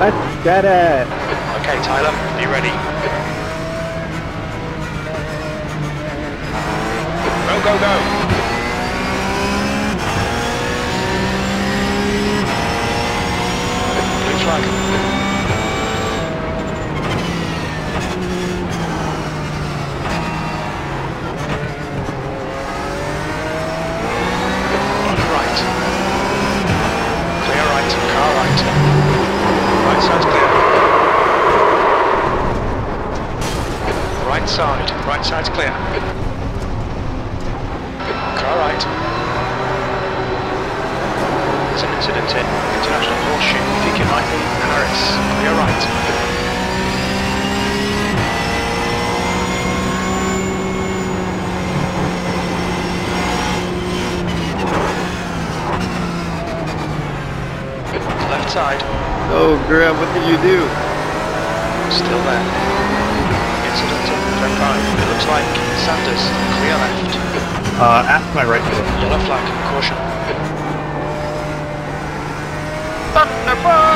Let's get it. Okay, Tyler, be ready. Go, go, go. Blue flag. On right. Clear right, car right. Right side's clear. Right side's clear. Car right. There's an incident in International Porsche. I think it might be Paris. Clear right. Left side. Oh, Graham, what did you do? Still there. Incident in turn 5. It looks like Sanders. Clear left. At my right. Yellow flag. Caution. Thunderbird!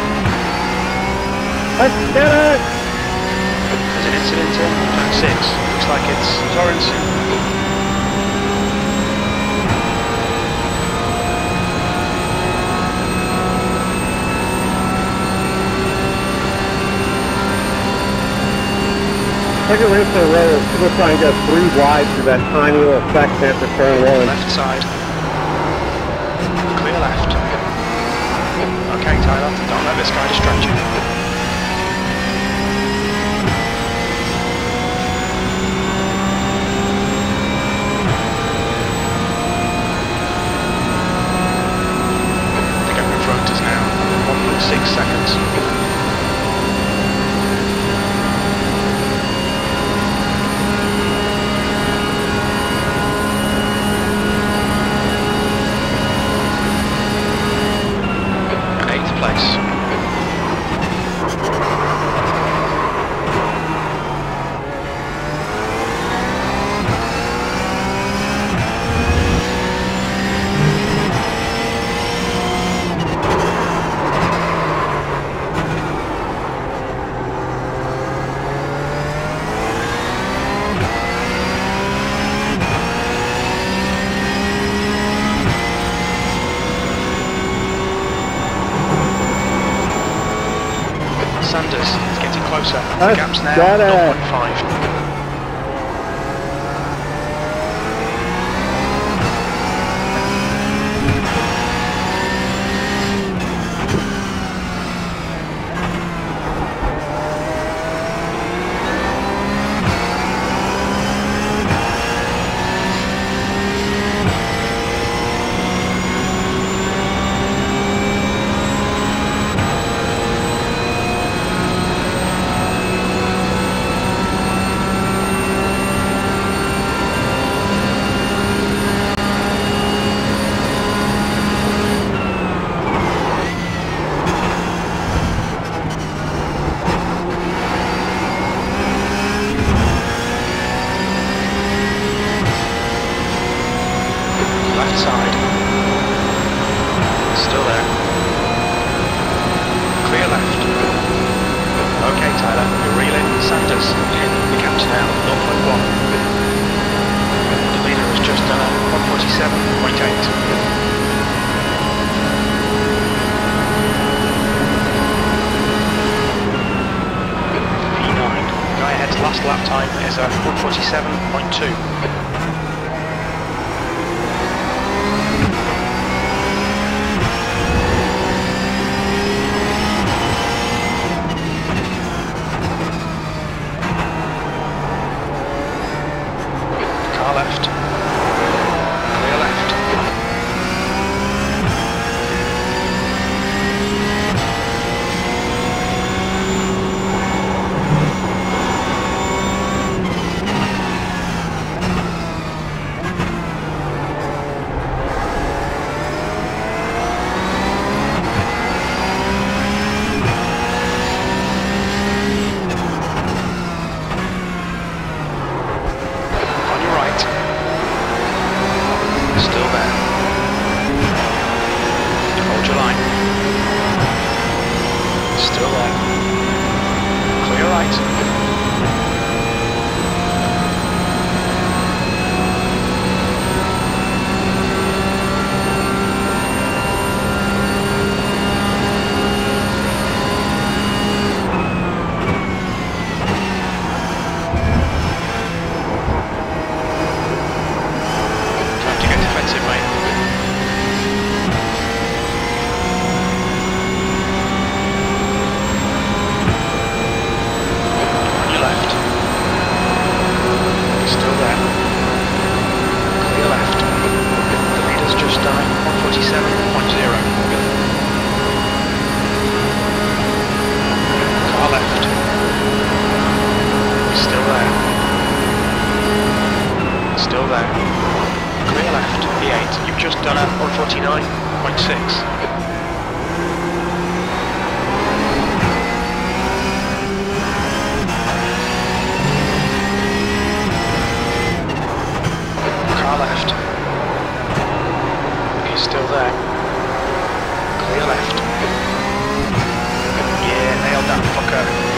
Let's get it! There's an incident in turn 6. Looks like it's Sorensen. Second race in a row, people try and get 3 wide through that tiny little section after turn 1. Left side. Clear left. Okay, Tyler, don't let this guy distract you. The gap in front is now 1.6 seconds. Place. Sanders is getting closer. The gap's now 0.5. Side. Still there. Clear left. Okay, Tyler, you're reeling. Sanders in. The gap's now 0.1. The leader has just done a 147.8. P9. Guy ahead's last lap time is a 147.2. Left. Clear left. curve.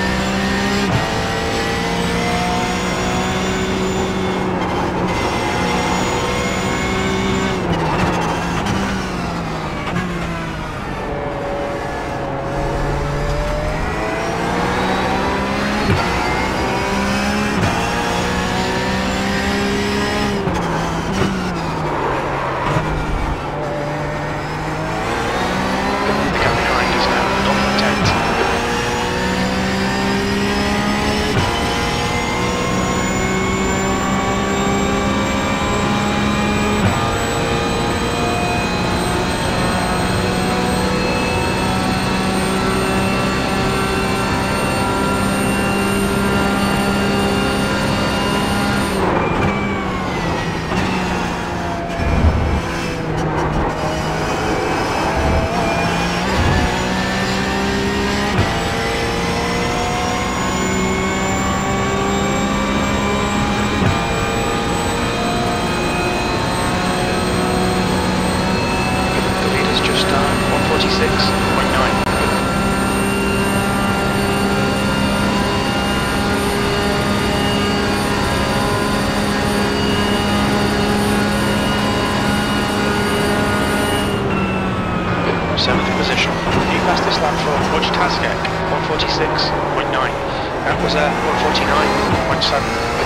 That was 149.7.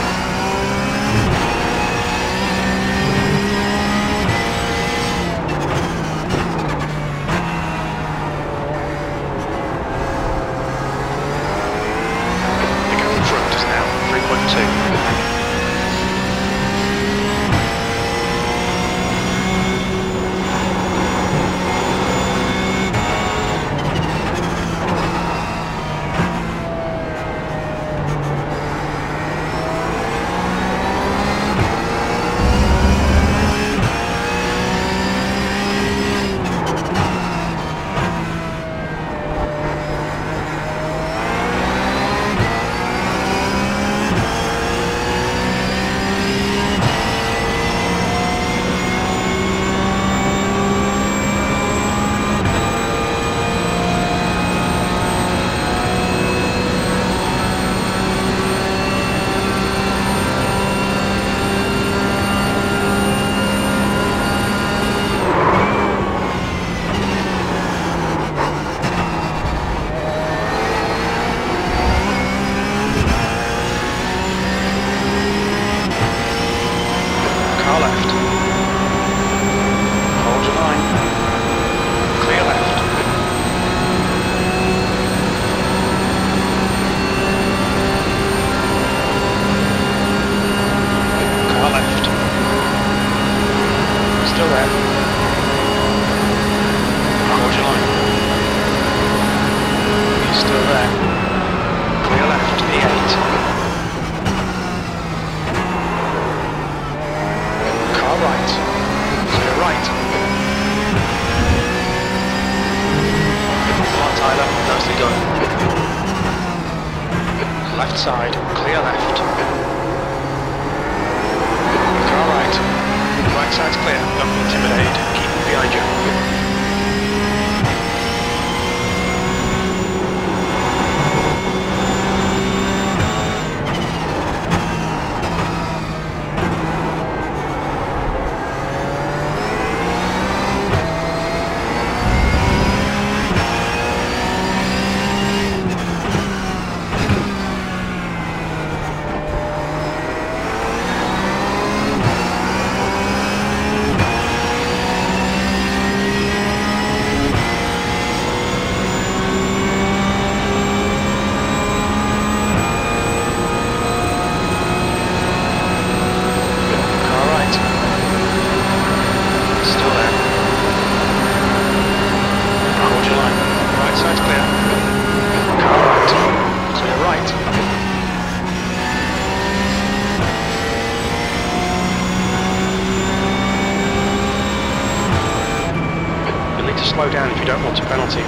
Left side, clear left. Car right. Right side's clear, don't be intimidated, keep it behind you. Slow down if you don't want a penalty.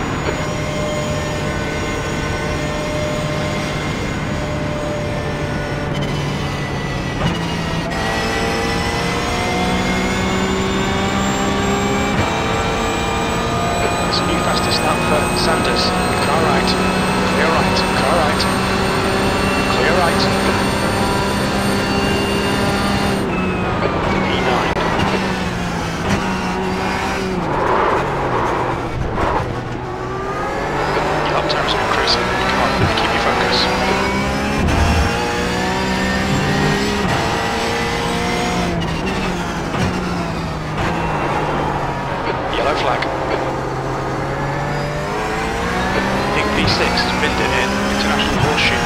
It's a new fastest lap for Sanders. Car right. Clear right, car right. Clear right. E9. Your lap times are increasing. Come on, keep your focus. Yellow flag. Pink P6 has binned it in International Horseshoe.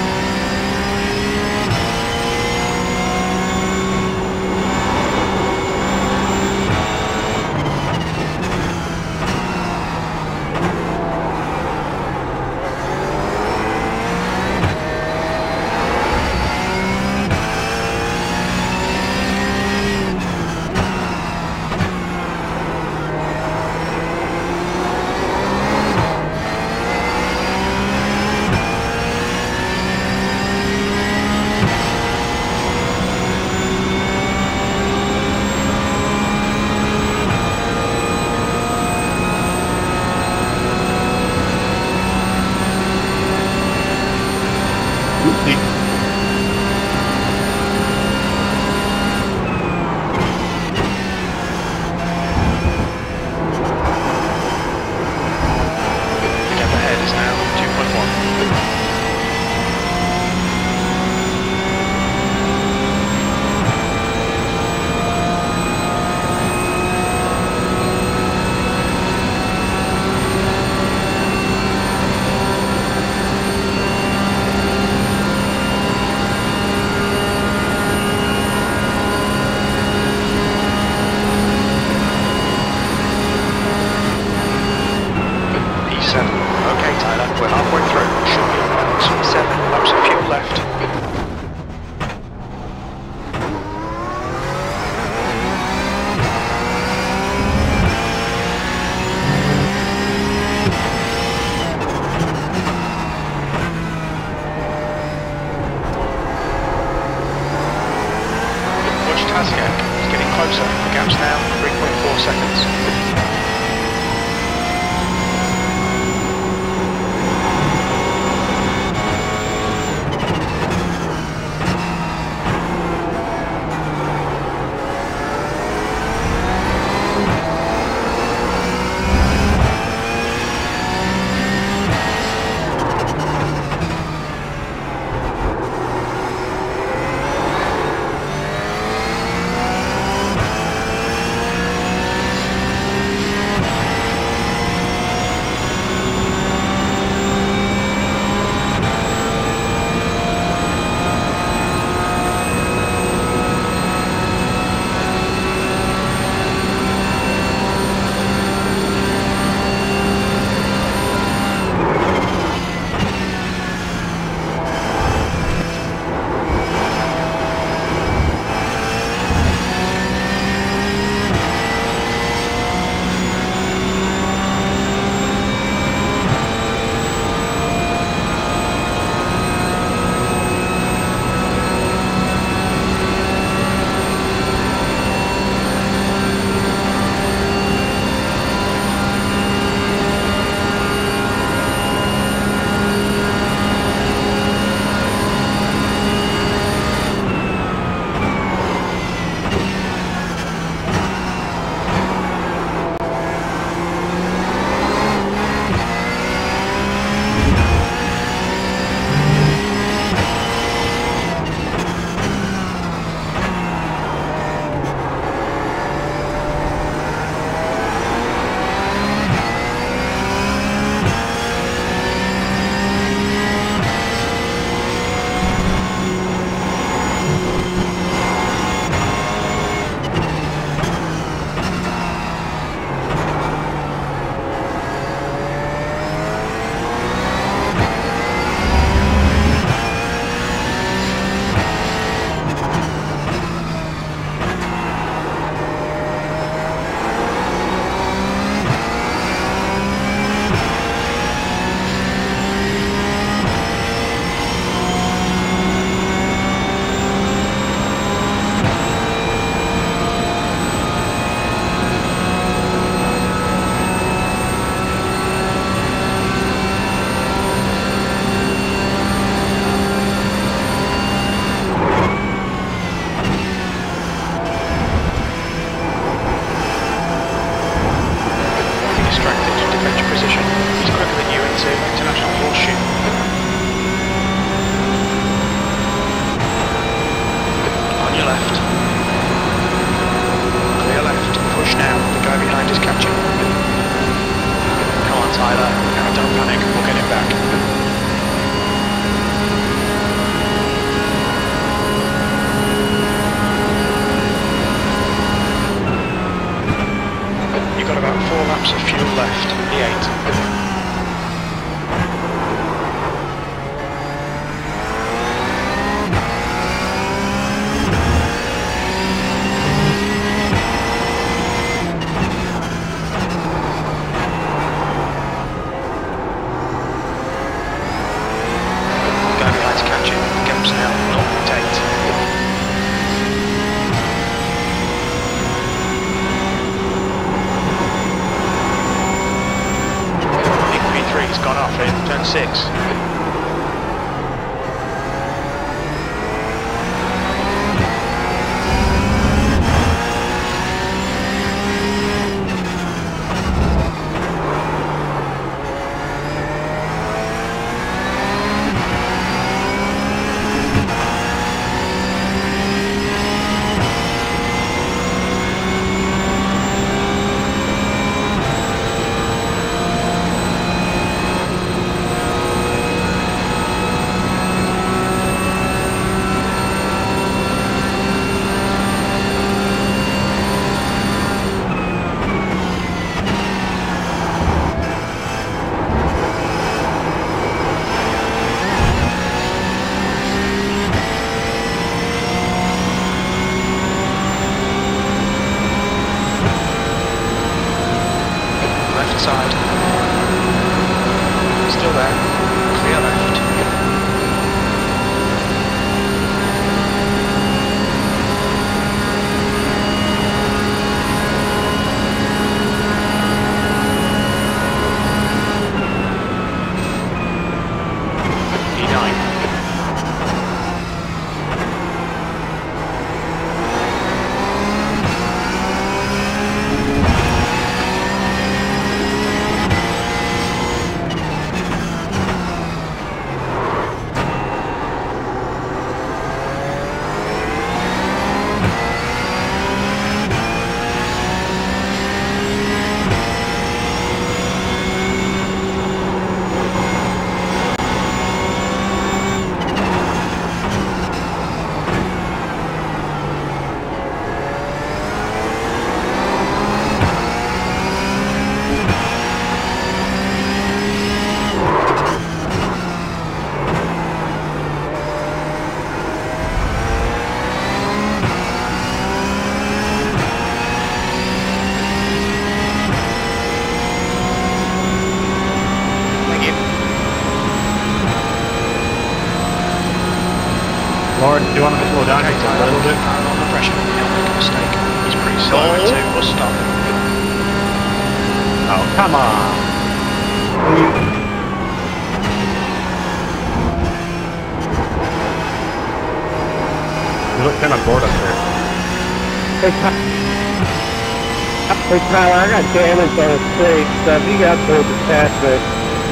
Okay, Tyler, we're halfway through. Should be about 7 laps of fuel left. Watch Tazgak. It's getting closer. The gap's now 3.4 seconds. Don't panic, we'll get it back. You've got about 4 laps of fuel left, E8. Turn 6. Side. Still there. Clear left. E9. Lord, do you want to slow down just a little bit? Under pressure, he'll make a mistake. He's pretty slow into, we'll stop. Oh, come on. You look kind of bored up there. Hey Tyler, I got damage on his straight, so if you got those attachments.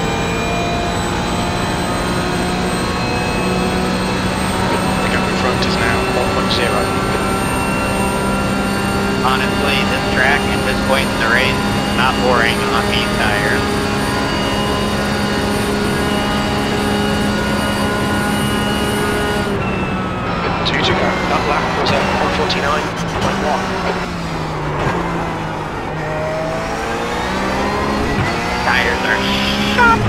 Honestly, this track at this point in the race is not boring on these tires. Two to go. That lap was at 149.1. Tires are shot.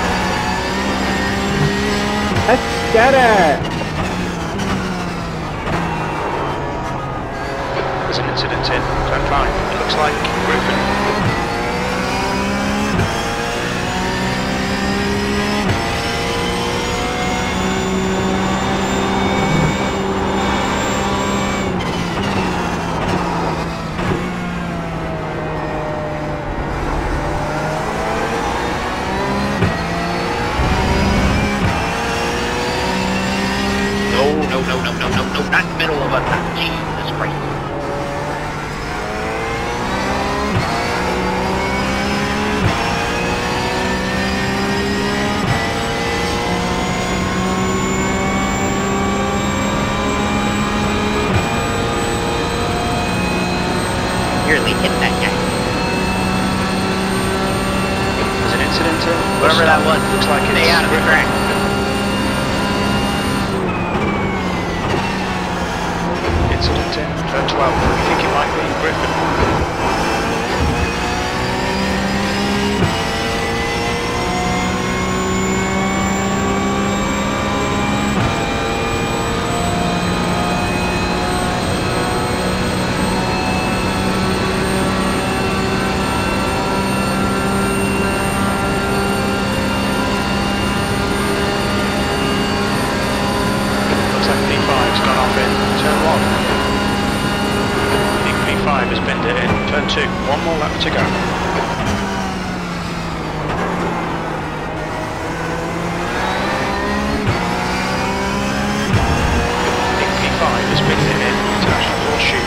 Let's get it! There's an incident in turn 5. It looks like Griffin. No, not in the middle of a Jesus Christ. Nearly hit that guy. There's an incident Whoever that was, Looks like stay it's out of the Griffin. track. Incident in turn 12. We think it might be Griffin. Looks like P5's gone off in turn 1. P5 has binned it in turn 2. One more lap to go. P5 has binned it in International Horseshoe.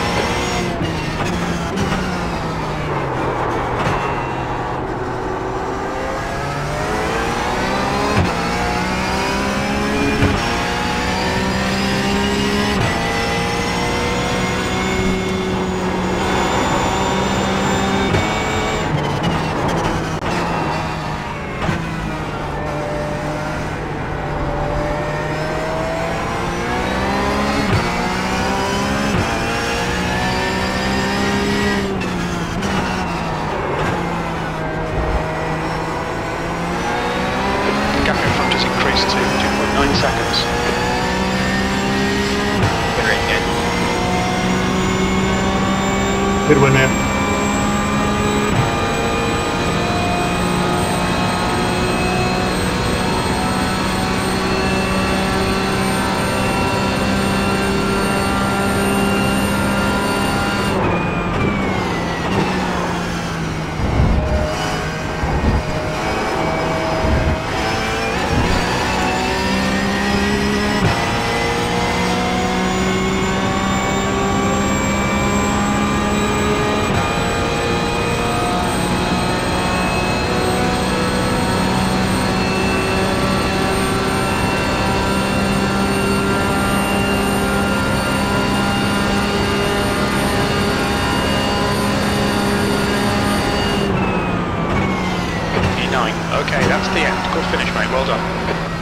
Gap in front has increased to 2.9 seconds. Good race, guys. Good one, man. Okay, that's the end. Good finish, mate. Well done.